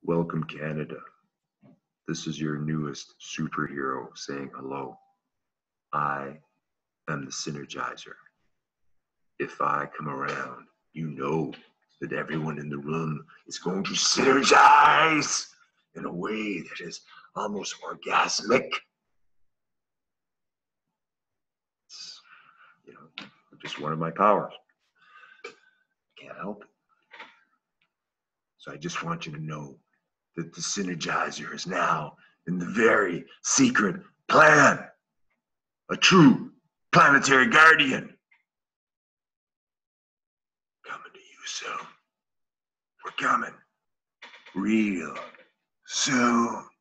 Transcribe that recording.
Welcome, Canada. This is your newest superhero saying hello. I am the Synergizer. If I come around, you know that everyone in the room is going to synergize in a way that is almost orgasmic. It's, just one of my powers. Can't help it. So I just want you to know that the Synergizer is now in the very secret plan. A true planetary guardian. Coming to you soon. We're coming real soon.